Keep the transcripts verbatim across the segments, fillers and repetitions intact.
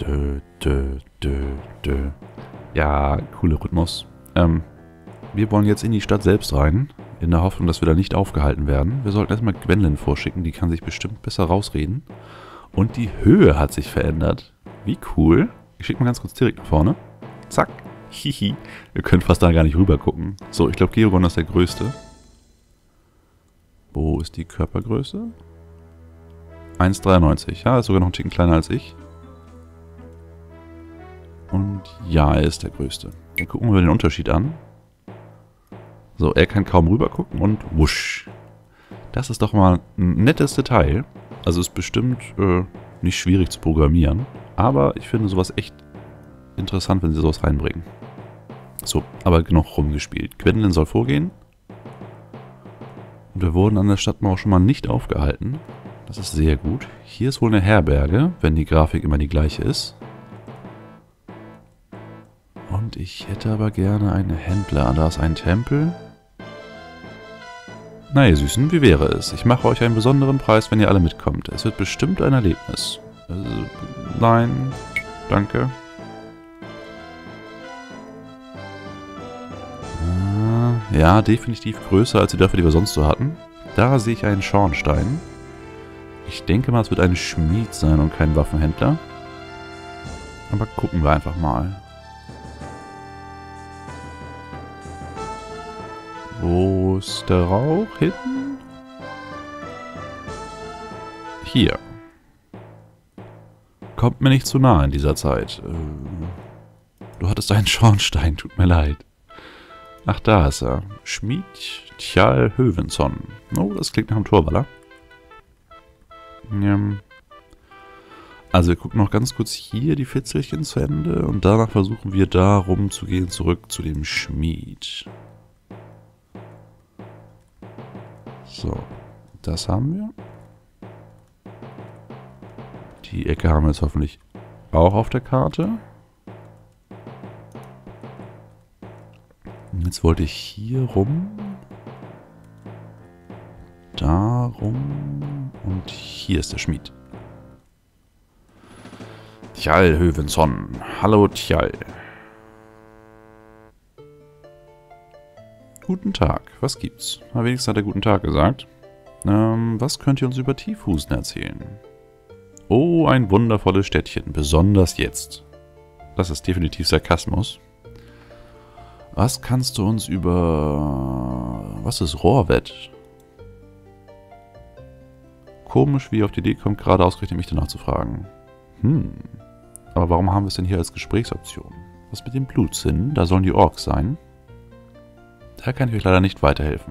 Dö, dö, dö, dö. Ja, cooler Rhythmus. Ähm, wir wollen jetzt in die Stadt selbst rein, in der Hoffnung, dass wir da nicht aufgehalten werden. Wir sollten erstmal Gwendolyn vorschicken, die kann sich bestimmt besser rausreden. Und die Höhe hat sich verändert. Wie cool. Ich schicke mal ganz kurz direkt nach vorne. Zack. Hihi. Wir können fast da gar nicht rüber gucken. So, ich glaube, Geogon ist der Größte. Wo ist die Körpergröße? eins Komma dreiundneunzig. Ja, ist sogar noch ein Ticken kleiner als ich. Und ja, er ist der Größte. Dann gucken wir den Unterschied an. So, er kann kaum rüber gucken und wusch. Das ist doch mal ein nettes Detail. Also ist bestimmt äh, nicht schwierig zu programmieren. Aber ich finde sowas echt interessant, wenn sie sowas reinbringen. So, aber genug rumgespielt. Gwendolyn soll vorgehen. Und wir wurden an der Stadtmauer schon mal nicht aufgehalten. Das ist sehr gut. Hier ist wohl eine Herberge, wenn die Grafik immer die gleiche ist. Und ich hätte aber gerne einen Händler. Da ist ein Tempel. Na ihr Süßen, wie wäre es? Ich mache euch einen besonderen Preis, wenn ihr alle mitkommt. Es wird bestimmt ein Erlebnis. Also, nein, danke. Ja, definitiv größer als die Dörfer, die wir sonst so hatten. Da sehe ich einen Schornstein. Ich denke mal, es wird ein Schmied sein und kein Waffenhändler. Aber gucken wir einfach mal. Wo ist der Rauch hinten? Hier. Kommt mir nicht zu nah in dieser Zeit. Du hattest einen Schornstein, tut mir leid. Ach, da ist er. Schmied Tjal Hövenson. Oh, das klingt nach einem Torwaller. Ja. Also wir gucken noch ganz kurz hier die Fitzelchen zu Ende und danach versuchen wir da rumzugehen zurück zu dem Schmied. So, das haben wir. Die Ecke haben wir jetzt hoffentlich auch auf der Karte. Jetzt wollte ich hier rum. Da rum. Und hier ist der Schmied. Tjal Hövenson. Hallo Tjal. Guten Tag. Was gibt's? Na, wenigstens hat er guten Tag gesagt. Ähm, was könnt ihr uns über Tiefhusen erzählen? Oh, ein wundervolles Städtchen. Besonders jetzt. Das ist definitiv Sarkasmus. Was kannst du uns über... Was ist Rohrwett? Komisch, wie ihr auf die Idee kommt, gerade ausgerechnet mich danach zu fragen. Hm. Aber warum haben wir es denn hier als Gesprächsoption? Was mit dem Blutsinn? Da sollen die Orks sein. Da kann ich euch leider nicht weiterhelfen.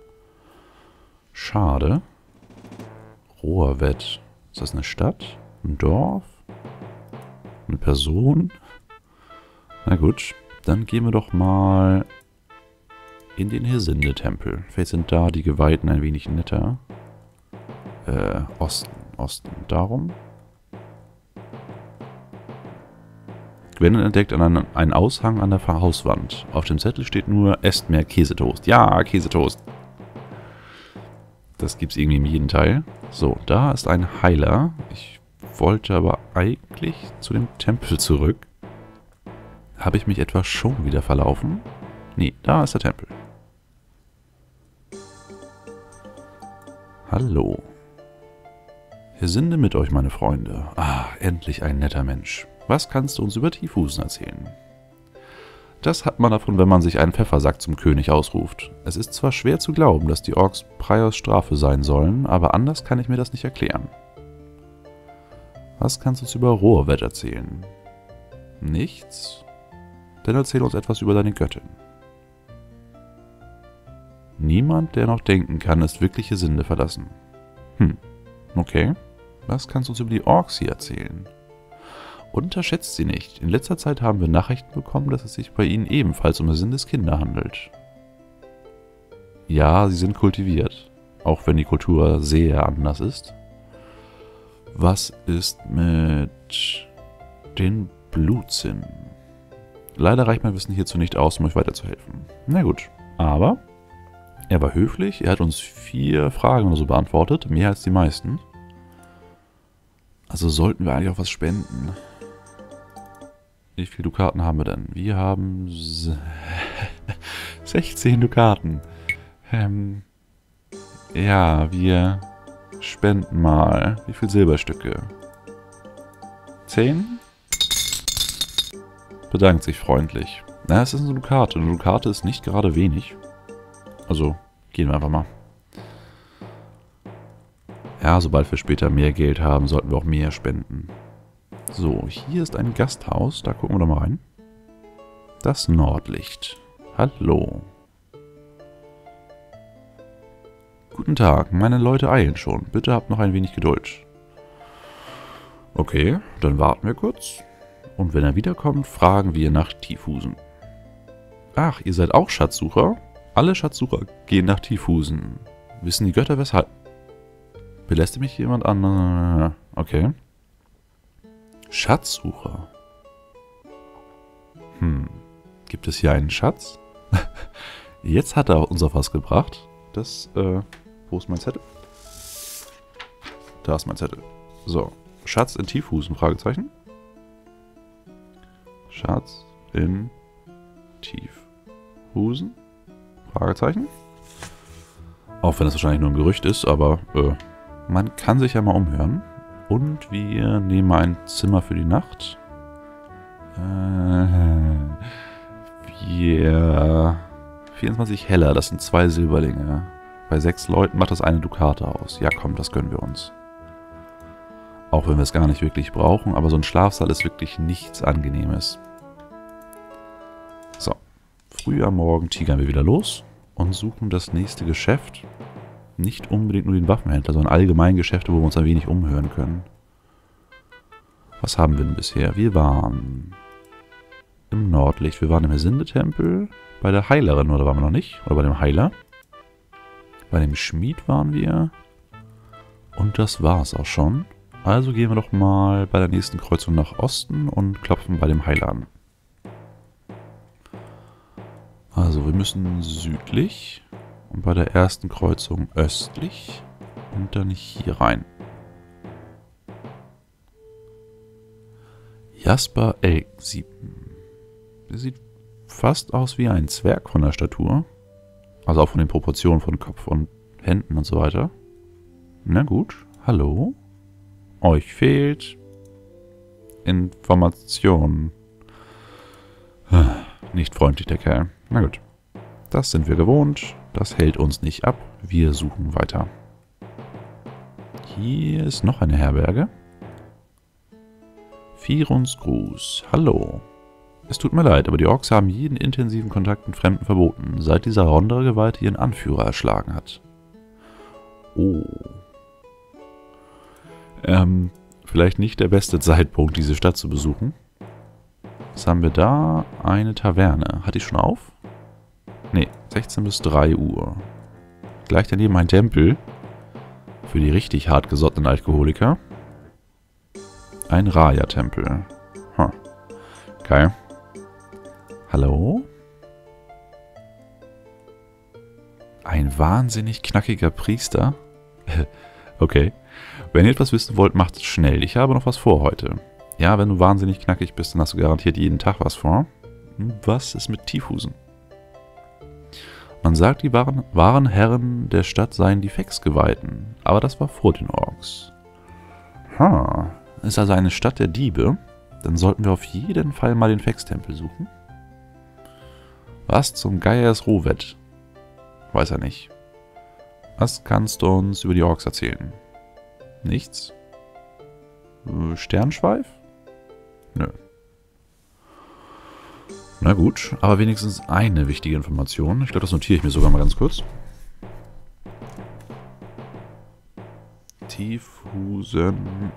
Schade. Rohrwett. Ist das eine Stadt? Ein Dorf? Eine Person? Na gut. Dann gehen wir doch mal in den Hesinde-Tempel. Vielleicht sind da die Geweihten ein wenig netter. Äh, Osten, Osten. Darum. Gwendolyn entdeckt einen, einen Aushang an der Hauswand. Auf dem Zettel steht nur, esst mehr Käsetoast. Ja, Käsetoast. Das gibt's irgendwie in jedem Teil. So, da ist ein Heiler. Ich wollte aber eigentlich zu dem Tempel zurück. Habe ich mich etwa schon wieder verlaufen? Nee, da ist der Tempel. Hallo. Hesinde mit euch, meine Freunde. Ah, endlich ein netter Mensch. Was kannst du uns über Tiefhusen erzählen? Das hat man davon, wenn man sich einen Pfeffersack zum König ausruft. Es ist zwar schwer zu glauben, dass die Orks Praios Strafe sein sollen, aber anders kann ich mir das nicht erklären. Was kannst du uns über Rohrwett erzählen? Nichts? Dann erzähl uns etwas über deine Göttin. Niemand, der noch denken kann, ist wirkliche Sinde verlassen. Hm, okay. Was kannst du uns über die Orks hier erzählen? Unterschätzt sie nicht. In letzter Zeit haben wir Nachrichten bekommen, dass es sich bei ihnen ebenfalls um Sindes Kinder handelt. Ja, sie sind kultiviert. Auch wenn die Kultur sehr anders ist. Was ist mit den Blutsinn? Leider reicht mein Wissen hierzu nicht aus, um euch weiterzuhelfen. Na gut, aber er war höflich, er hat uns vier Fragen oder so beantwortet, mehr als die meisten. Also sollten wir eigentlich auch was spenden. Wie viele Dukaten haben wir denn? Wir haben sechzehn Dukaten. Ähm, ja, wir spenden mal. Wie viele Silberstücke? zehn? Bedankt sich freundlich. Na, es ist eine Dukate. Eine Dukate ist nicht gerade wenig. Also, gehen wir einfach mal. Ja, sobald wir später mehr Geld haben, sollten wir auch mehr spenden. So, hier ist ein Gasthaus. Da gucken wir doch mal rein. Das Nordlicht. Hallo. Guten Tag, meine Leute eilen schon. Bitte habt noch ein wenig Geduld. Okay, dann warten wir kurz. Und wenn er wiederkommt, fragen wir nach Tiefhusen. Ach, ihr seid auch Schatzsucher? Alle Schatzsucher gehen nach Tiefhusen. Wissen die Götter weshalb? Belässt mich jemand an? Okay. Schatzsucher. Hm. Gibt es hier einen Schatz? Jetzt hat er uns auf was gebracht. Das, äh, wo ist mein Zettel? Da ist mein Zettel. So. Schatz in Tiefhusen? Fragezeichen. Schatz in Tiefhusen? Fragezeichen. Auch wenn es wahrscheinlich nur ein Gerücht ist, aber äh, man kann sich ja mal umhören. Und wir nehmen ein Zimmer für die Nacht. Äh, wir... vierundzwanzig Heller, das sind zwei Silberlinge. Bei sechs Leuten macht das eine Dukate aus. Ja komm, das gönnen wir uns. Auch wenn wir es gar nicht wirklich brauchen, aber so ein Schlafsaal ist wirklich nichts Angenehmes. So, früh am Morgen tigern wir wieder los und suchen das nächste Geschäft. Nicht unbedingt nur den Waffenhändler, sondern allgemein Geschäfte, wo wir uns ein wenig umhören können. Was haben wir denn bisher? Wir waren im Nordlicht, wir waren im Hesinde-Tempel, bei der Heilerin, oder waren wir noch nicht? Oder bei dem Heiler? Bei dem Schmied waren wir. Und das war's auch schon. Also gehen wir doch mal bei der nächsten Kreuzung nach Osten und klopfen bei dem Heiler an. Also wir müssen südlich und bei der ersten Kreuzung östlich und dann hier rein. Jasper Elgsieben. Der sieht fast aus wie ein Zwerg von der Statur. Also auch von den Proportionen von Kopf und Händen und so weiter. Na gut, hallo. Euch fehlt Information. Nicht freundlich, der Kerl. Na gut. Das sind wir gewohnt. Das hält uns nicht ab. Wir suchen weiter. Hier ist noch eine Herberge. Firons Gruß. Hallo. Es tut mir leid, aber die Orks haben jeden intensiven Kontakt mit Fremden verboten, seit dieser Rondere-Geweihte ihren Anführer erschlagen hat. Oh. Ähm, vielleicht nicht der beste Zeitpunkt, diese Stadt zu besuchen. Was haben wir da? Eine Taverne. Hat die schon auf? Ne, sechzehn bis drei Uhr. Gleich daneben ein Tempel. Für die richtig hartgesottenen Alkoholiker. Ein Raya-Tempel. Huh. Okay. Hallo? Ein wahnsinnig knackiger Priester? Okay. Wenn ihr etwas wissen wollt, macht es schnell. Ich habe noch was vor heute. Ja, wenn du wahnsinnig knackig bist, dann hast du garantiert jeden Tag was vor. Was ist mit Tiefhusen? Man sagt, die wahren, wahren Herren der Stadt seien die Fex-Geweihten. Aber das war vor den Orks. Ha. Ist also eine Stadt der Diebe? Dann sollten wir auf jeden Fall mal den Fex-Tempel suchen. Was zum Geier ist Rovet? Weiß er nicht. Was kannst du uns über die Orks erzählen? Nichts? Sternschweif? Nö. Na gut, aber wenigstens eine wichtige Information. Ich glaube, das notiere ich mir sogar mal ganz kurz. Tiefhusen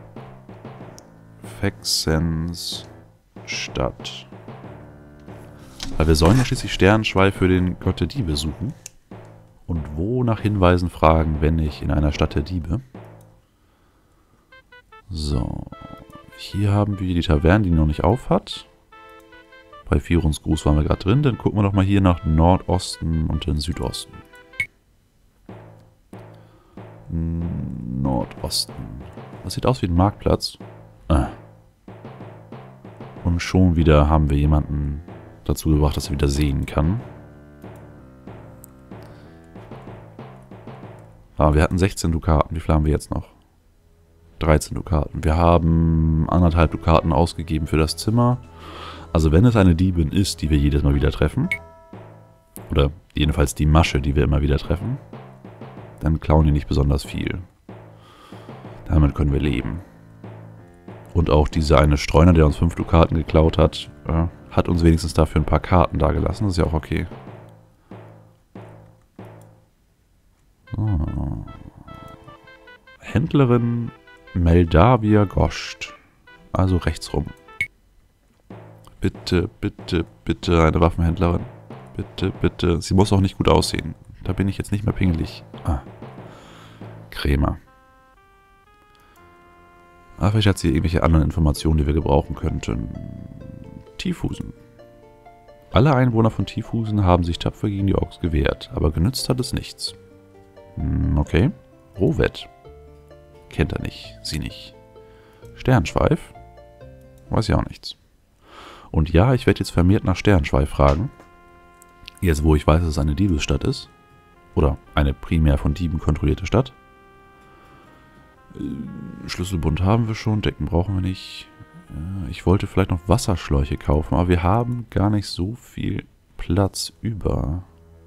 Fexens Stadt. Weil wir sollen ja schließlich Sternenschweif für den Gott der Diebe suchen. Und wo nach Hinweisen fragen, wenn nicht in einer Stadt der Diebe? So. Hier haben wir die Taverne, die noch nicht auf hat. Bei Firons Gruß waren wir gerade drin. Dann gucken wir doch mal hier nach Nordosten und den Südosten. Nordosten. Das sieht aus wie ein Marktplatz. Ah. Und schon wieder haben wir jemanden dazu gebracht, dass er wieder sehen kann. Aber wir hatten sechzehn Dukaten. Wie viel haben wir jetzt noch? dreizehn Dukaten. Wir haben anderthalb Dukaten ausgegeben für das Zimmer. Also wenn es eine Diebin ist, die wir jedes Mal wieder treffen, oder jedenfalls die Masche, die wir immer wieder treffen, dann klauen die nicht besonders viel. Damit können wir leben. Und auch dieser eine Streuner, der uns fünf Dukaten geklaut hat, äh, hat uns wenigstens dafür ein paar Karten dagelassen. Das ist ja auch okay. So. Händlerin Meldavia Goscht. Also rechts rum. Bitte, bitte, bitte eine Waffenhändlerin. Bitte, bitte. Sie muss auch nicht gut aussehen. Da bin ich jetzt nicht mehr pingelig. Ah. Krämer. Ah, vielleicht hat sie irgendwelche anderen Informationen, die wir gebrauchen könnten. Tiefhusen. Alle Einwohner von Tiefhusen haben sich tapfer gegen die Orks gewehrt, aber genützt hat es nichts. Hm, okay. Rovet. Kennt er nicht. Sie nicht. Sternschweif? Weiß ja auch nichts. Und ja, ich werde jetzt vermehrt nach Sternschweif fragen. Jetzt, wo ich weiß, dass es eine Diebesstadt ist. Oder eine primär von Dieben kontrollierte Stadt. Schlüsselbund haben wir schon, Decken brauchen wir nicht. Ich wollte vielleicht noch Wasserschläuche kaufen, aber wir haben gar nicht so viel Platz über.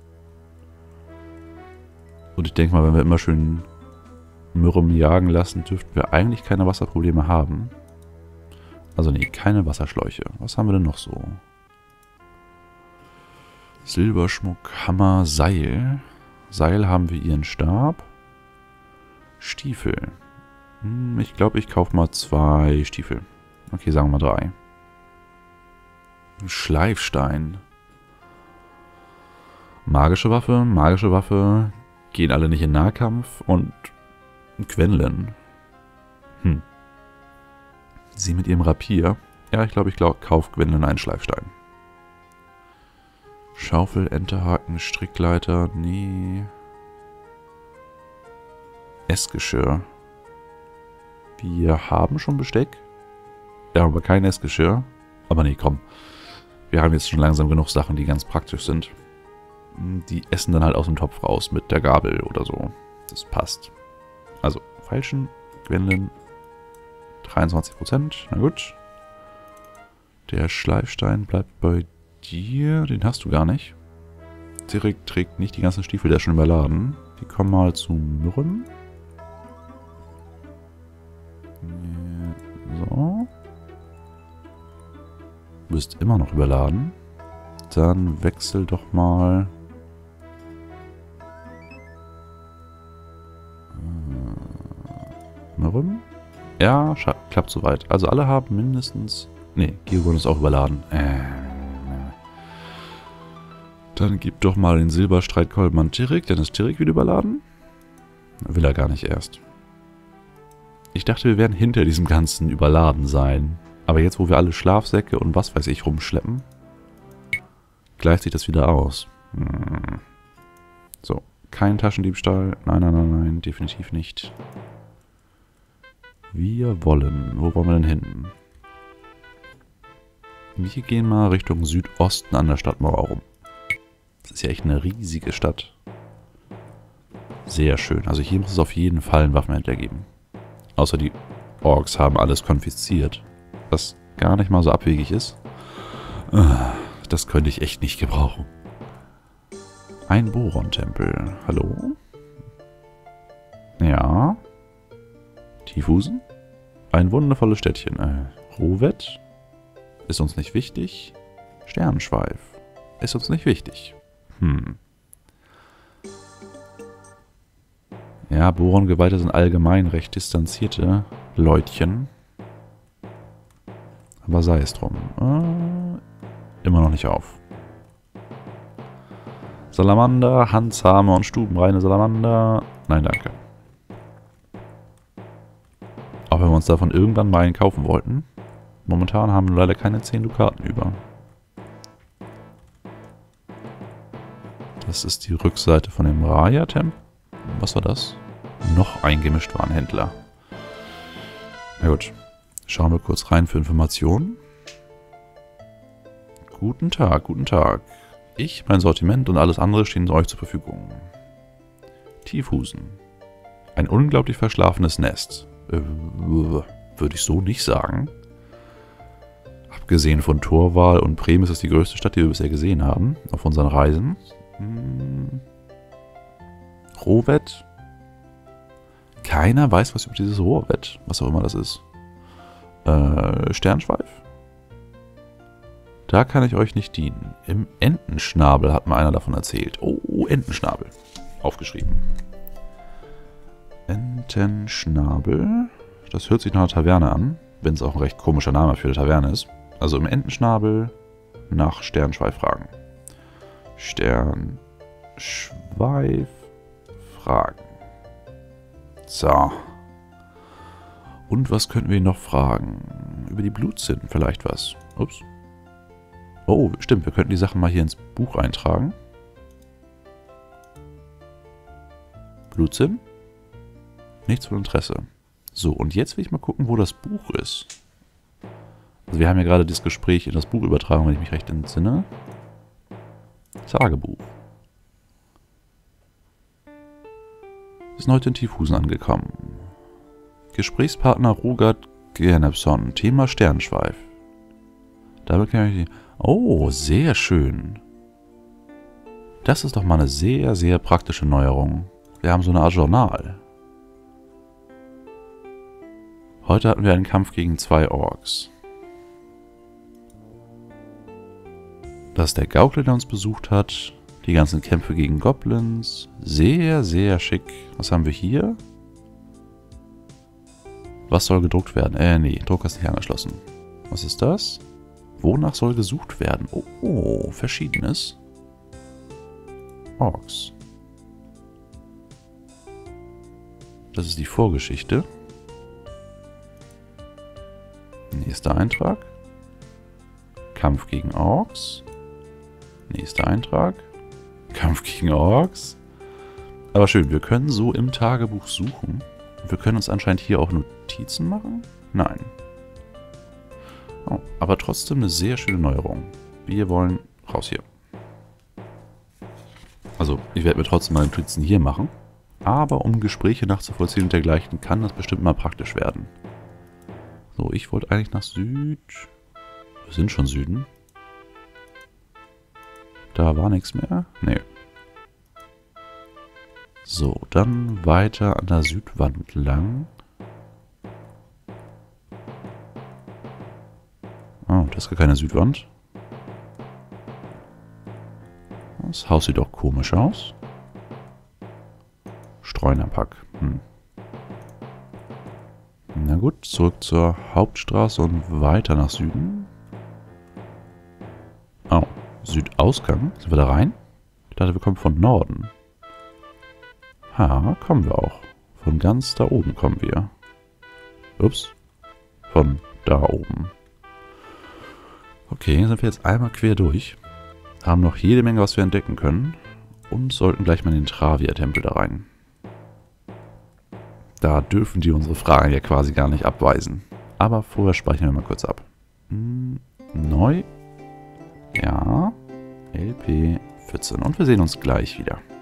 Und ich denke mal, wenn wir immer schön Mürren jagen lassen, dürften wir eigentlich keine Wasserprobleme haben. Also nee, keine Wasserschläuche. Was haben wir denn noch so? Silberschmuck, Hammer, Seil. Seil haben wir ihren Stab. Stiefel. Hm, ich glaube, ich kaufe mal zwei Stiefel. Okay, sagen wir mal drei. Schleifstein. Magische Waffe, magische Waffe. Gehen alle nicht in Nahkampf. Und Quenlen. Hm. Sie mit ihrem Rapier. Ja, ich glaube, ich glaub, kaufe Quenlen einen Schleifstein. Schaufel, Enterhaken, Strickleiter. Nee. Essgeschirr. Wir haben schon Besteck. Wir haben aber kein Essgeschirr. Aber nee, komm. Wir haben jetzt schon langsam genug Sachen, die ganz praktisch sind. Die essen dann halt aus dem Topf raus mit der Gabel oder so. Das passt. Also, Feilschen, Quenlen, dreiundzwanzig Prozent. Na gut. Der Schleifstein bleibt bei dir. Den hast du gar nicht. Direkt trägt nicht die ganzen Stiefel, der ist schon überladen. Die kommen mal zu Mürren. So. Du bist immer noch überladen. Dann wechsel doch mal. Mürren. Ja, klappt soweit. Also alle haben mindestens... Ne, Georgon ist auch überladen. Äh, Dann gib doch mal den Silberstreitkolben an Tirik. Dann ist Tirik wieder überladen. Will er gar nicht erst. Ich dachte, wir werden hinter diesem Ganzen überladen sein. Aber jetzt, wo wir alle Schlafsäcke und was weiß ich rumschleppen, gleicht sich das wieder aus. Hm. So, kein Taschendiebstahl. Nein, nein, nein, nein, definitiv nicht. Wir wollen... Wo wollen wir denn hin? Wir gehen mal Richtung Südosten an der Stadtmauer rum. Das ist ja echt eine riesige Stadt. Sehr schön. Also hier muss es auf jeden Fall einen Waffenhändler geben. Außer die Orks haben alles konfisziert. Was gar nicht mal so abwegig ist. Das könnte ich echt nicht gebrauchen. Ein Boron-Tempel. Hallo? Ja. Tiefhusen? Ein wundervolles Städtchen. Äh, Rovet? Ist uns nicht wichtig. Sternschweif? Ist uns nicht wichtig. Hm. Ja, Boron-Geweihte sind allgemein recht distanzierte Leutchen. Aber sei es drum. Äh, immer noch nicht auf. Salamander, Handsame und stubenreine Salamander. Nein, danke. Auch wenn wir uns davon irgendwann mal einen kaufen wollten. Momentan haben wir leider keine zehn Dukaten über. Das ist die Rückseite von dem Raya-Tempel. Was war das? Noch ein Gemischtwarenhändler. Na gut. Schauen wir kurz rein für Informationen. Guten Tag, guten Tag. Ich, mein Sortiment und alles andere stehen euch zur Verfügung. Tiefhusen. Ein unglaublich verschlafenes Nest. Äh, würde ich so nicht sagen. Abgesehen von Torwal und Bremen ist es die größte Stadt, die wir bisher gesehen haben, auf unseren Reisen. Hm. Rohwett. Keiner weiß was über dieses Rohwett, was auch immer das ist. Äh, Sternschweif. Da kann ich euch nicht dienen. Im Entenschnabel hat mir einer davon erzählt. Oh, Entenschnabel. Aufgeschrieben. Entenschnabel. Das hört sich nach einer Taverne an, wenn es auch ein recht komischer Name für eine Taverne ist. Also im Entenschnabel nach Sternschweif fragen. Sternschweif fragen. So. Und was könnten wir noch fragen? Über die Blutsinn vielleicht was. Ups. Oh, stimmt. Wir könnten die Sachen mal hier ins Buch eintragen. Blutsinn? Nichts von Interesse. So, und jetzt will ich mal gucken, wo das Buch ist. Also wir haben ja gerade das Gespräch in das Buch übertragen, wenn ich mich recht entsinne. Tagebuch. Wir sind heute in Tiefhusen angekommen. Gesprächspartner Rogert Gernepson. Thema Sternschweif. Damit kann ich... Oh, sehr schön. Das ist doch mal eine sehr, sehr praktische Neuerung. Wir haben so eine Art Journal. Heute hatten wir einen Kampf gegen zwei Orks. Das ist der Gaukler, der uns besucht hat. Die ganzen Kämpfe gegen Goblins. Sehr, sehr schick. Was haben wir hier? Was soll gedruckt werden? Äh, nee, Drucker ist nicht angeschlossen. Was ist das? Wonach soll gesucht werden? Oh, oh, Verschiedenes. Orks. Das ist die Vorgeschichte. Nächster Eintrag. Kampf gegen Orks. Nächster Eintrag. Kampf gegen Orks. Aber schön, wir können so im Tagebuch suchen. Wir können uns anscheinend hier auch Notizen machen? Nein. Oh, aber trotzdem eine sehr schöne Neuerung. Wir wollen raus hier. Also, ich werde mir trotzdem meine Notizen hier machen. Aber um Gespräche nachzuvollziehen und dergleichen, kann das bestimmt mal praktisch werden. So, ich wollte eigentlich nach Süd... Wir sind schon Süden. Da war nichts mehr. Nee. So, dann weiter an der Südwand lang. Oh, das ist gar keine Südwand. Das Haus sieht auch komisch aus. Streunerpack. Hm. Na gut, zurück zur Hauptstraße und weiter nach Süden. Oh, Südausgang. Sind wir da rein? Ich dachte, wir kommen von Norden. Ha, kommen wir auch. Von ganz da oben kommen wir. Ups. Von da oben. Okay, sind wir jetzt einmal quer durch. Haben noch jede Menge, was wir entdecken können. Und sollten gleich mal in den Travia-Tempel da rein. Da dürfen die unsere Fragen ja quasi gar nicht abweisen. Aber vorher speichern wir mal kurz ab. Hm, neu. Ja. L P vierzehn. Und wir sehen uns gleich wieder.